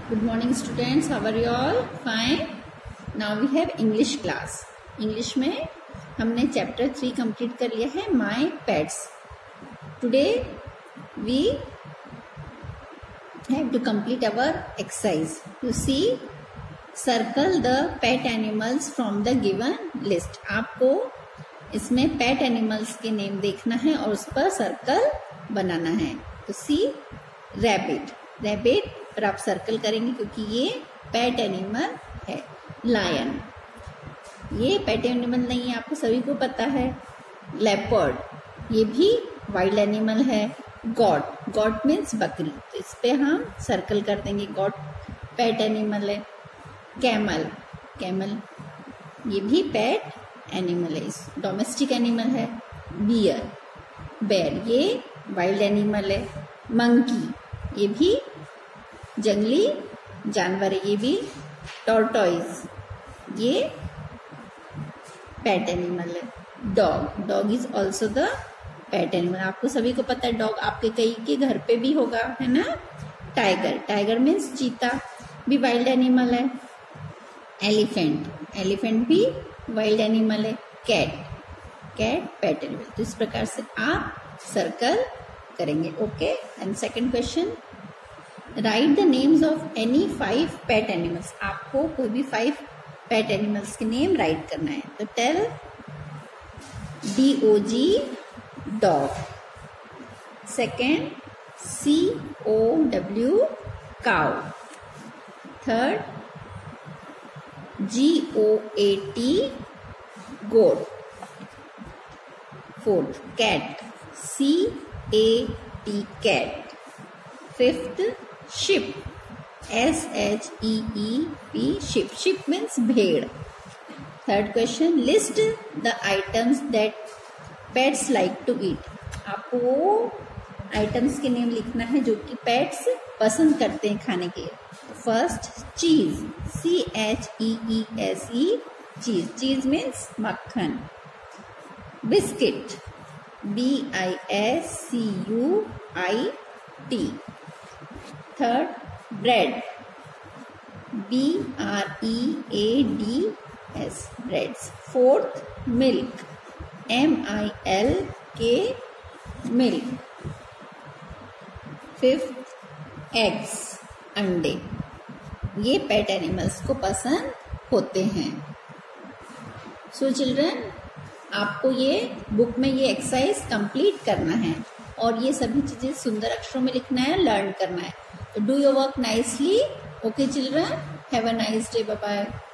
Good morning students, how are you all? Fine. Now we have English class. English में हमने chapter 3 complete कर लिया है My Pets. Today we have to complete our exercise. You see, circle the pet animals from the given list. आपको इसमें pet animals के name देखना है और उस पर सर्कल बनाना है. तो सी रैबिट पर आप सर्कल करेंगे क्योंकि ये पेट एनिमल है. लायन ये पेट एनिमल नहीं है, आपको सभी को पता है. लेपर्ड ये भी वाइल्ड एनिमल है. गॉट मीन्स बकरी, तो इस पे हम सर्कल कर देंगे. गॉट पेट एनिमल है. कैमल ये भी पेट एनिमल है, डोमेस्टिक एनिमल है. बेयर ये वाइल्ड एनिमल है. मंकी ये भी जंगली जानवर है, ये भी. टॉर्टोइज ये पेट एनिमल है. Dog is also the pet animal. आपको सभी को पता है डॉग आपके कई के घर पे भी होगा, है ना. टाइगर मीन्स चीता, भी वाइल्ड एनिमल है. एलिफेंट भी वाइल्ड एनिमल है. Cat pet animal. तो इस प्रकार से आप सर्कल करेंगे. Okay. And second question, write the names of any 5 pet animals. आपको कोई भी 5 पेट एनिमल्स के नेम राइट करना है. तो tell DOG dog. Second COW cow. Third GOAT goat. Fourth cat CAT cat. Fifth sheep SHEEP sheep means भेड़. Third question, list the items that pets like to eat. आपको वो items के name लिखना है जो कि पेट्स पसंद करते हैं खाने के. फर्स्ट चीज CHEESE चीज मीन्स मक्खन. Biscuit BISCUIT. Third bread BREADS breads. Fourth milk MILK milk. Fifth eggs अंडे. ये पेट एनिमल्स को पसंद होते हैं. सो चिल्ड्रन, आपको ये बुक में ये एक्सरसाइज कंप्लीट करना है और ये सभी चीजें सुंदर अक्षरों में लिखना है, लर्न करना है. So do your work nicely. Okay children, have a nice day. Bye bye.